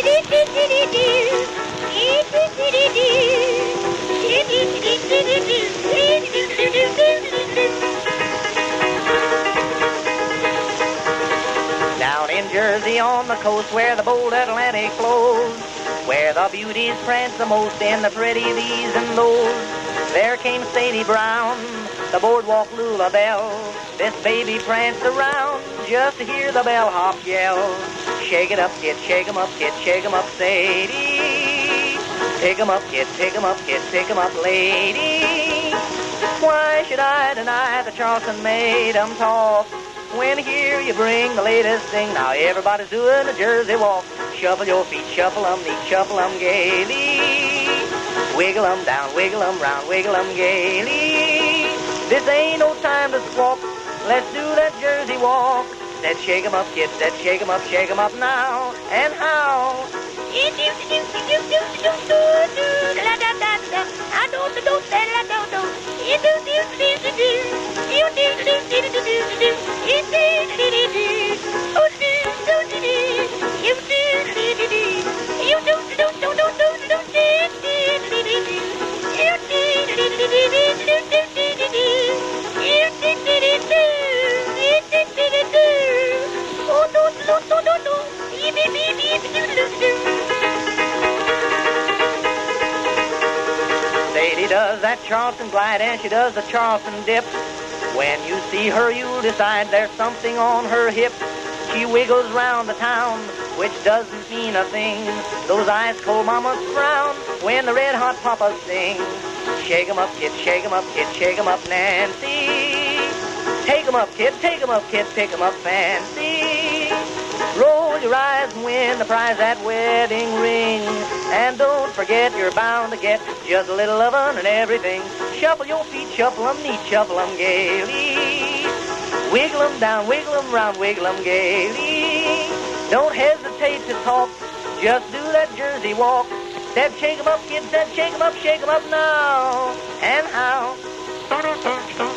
Down in Jersey on the coast where the bold Atlantic flows, where the beauties prance the most in the pretty these and those, there came Sadie Brown, the boardwalk lullaby. This baby pranced around just to hear the bellhop yell. Shake it up, kid, shake 'em up, kid, shake 'em up, Sadie. Pick 'em up, kid, pick 'em up, kid, pick 'em up, lady. Why should I deny that Charleston made 'em talk when here you bring the latest thing? Now everybody's doing a Jersey walk. Shuffle your feet, shuffle 'em neat, shuffle 'em gaily. Wiggle 'em down, wiggle 'em round, wiggle 'em gaily. This ain't no time to squawk. Let's do that Jersey walk. Said shake 'em up, kid, said shake 'em up now. And how? Sadie does that Charleston glide and she does the Charleston dip. When you see her, you'll decide there's something on her hip. She wiggles round the town, which doesn't mean a thing. Those ice cold mamas frown when the red hot papas sing. Shake 'em up, kid, shake 'em up, kid, shake 'em up, Nancy. Take 'em up, kid, take 'em up, kid, pick 'em up, fancy. Roll your eyes and win the prize, that wedding ring. And don't forget you're bound to get just a little lovin' and everything. Shuffle your feet, shuffle 'em neat, shuffle 'em gaily. Wiggle 'em down, wiggle 'em round, wiggle 'em gaily. Don't hesitate to talk, just do that Jersey walk. Said shake 'em up, kid, said shake 'em up now. And how?